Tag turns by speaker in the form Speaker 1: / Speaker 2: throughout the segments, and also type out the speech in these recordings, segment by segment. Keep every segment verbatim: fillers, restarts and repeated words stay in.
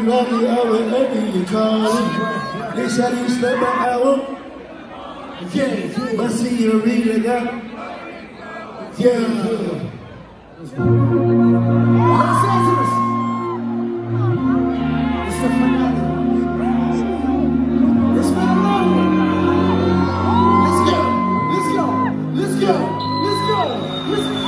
Speaker 1: lucky over you call. They said you slept an hour. Yeah, but see you read it up. Yeah. Let's go. Los Angeles. It's the finale. It's been a long one. Let's go. Let's go. Let's go. Let's go. Let's go.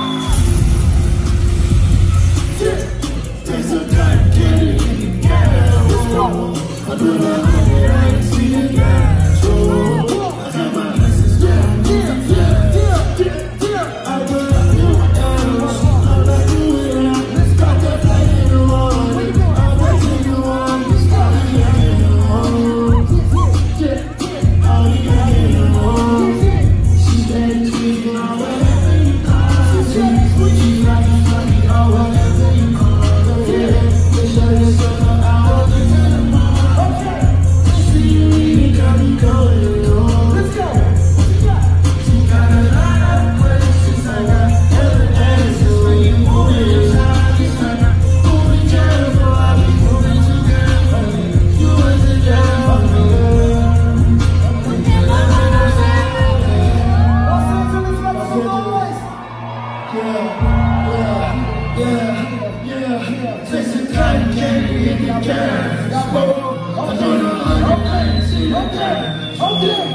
Speaker 1: Yeah. There's a gun candy in the gas. Let's go. I do not know it. I ain't seen it yet. So I have my message down. Yeah, yeah, yeah, yeah, yeah. I will not do it else. I'll let you in. Let's go. I can play it on. I'll let you on. Let's go. I'll get it on. Yeah, I'll get it on. She said to me, I'll whatever you call. She said, would you like to tell me, oh, whatever you call. Yeah, make sure you're so I'll get to the mall. Okay. See you, got me going on. Let's go. She got a lot of questions. I got every answer when you move it inside. It's like moving careful. I'll be moving together. You was together for me. Los Angeles, let's go, boys. Yeah, yeah, yeah, yeah. Taste the cotton candy in the gas. I don't know how to see it. Okay, okay.